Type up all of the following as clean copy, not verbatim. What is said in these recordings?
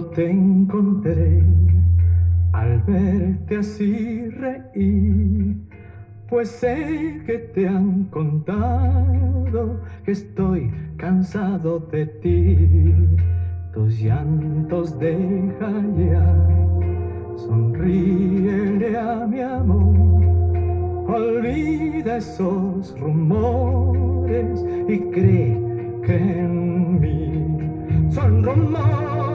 te encontré al verte así reír, pues sé que te han contado que estoy cansado de ti. Tus llantos deja ya, sonríele a mi amor, olvida esos rumores y cree que en mí son rumores.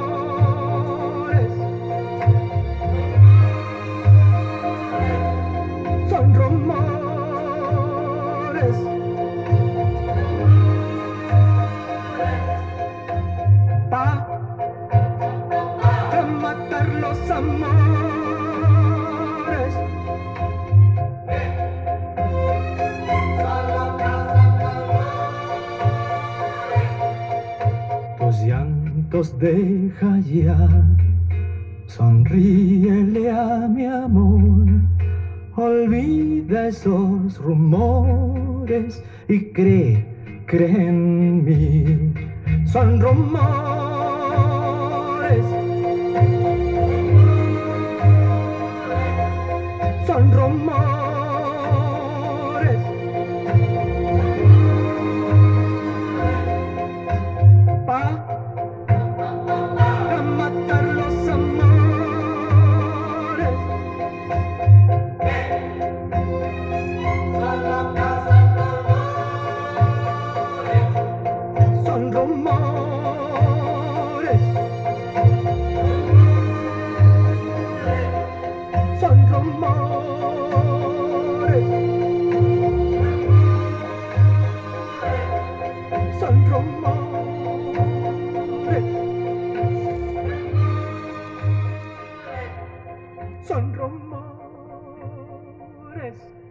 Son rumores para matar los amores. Tus llantos deja ya, sonríele a mi amor, olvida esos rumores y cree en mí. Son rumores, son rumores para matar los amores. Son rumores, son rumores, son rumores, son rumores.